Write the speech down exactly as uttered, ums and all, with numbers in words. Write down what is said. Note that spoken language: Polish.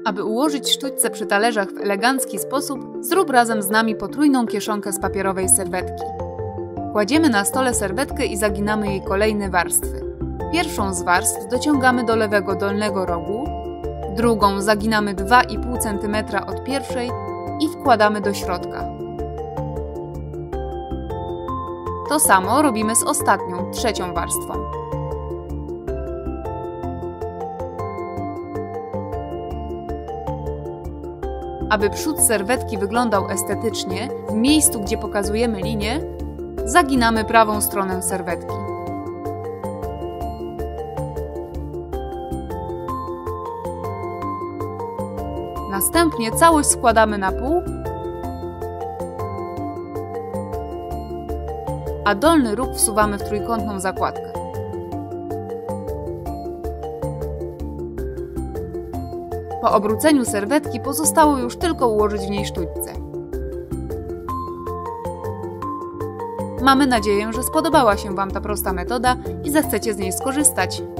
Aby ułożyć sztućce przy talerzach w elegancki sposób, zrób razem z nami potrójną kieszonkę z papierowej serwetki. Kładziemy na stole serwetkę i zaginamy jej kolejne warstwy. Pierwszą z warstw dociągamy do lewego dolnego rogu, drugą zaginamy dwa i pół centymetra od pierwszej i wkładamy do środka. To samo robimy z ostatnią, trzecią warstwą. Aby przód serwetki wyglądał estetycznie, w miejscu, gdzie pokazujemy linię, zaginamy prawą stronę serwetki. Następnie całość składamy na pół, a dolny róg wsuwamy w trójkątną zakładkę. Po obróceniu serwetki pozostało już tylko ułożyć w niej sztućce. Mamy nadzieję, że spodobała się Wam ta prosta metoda i zechcecie z niej skorzystać.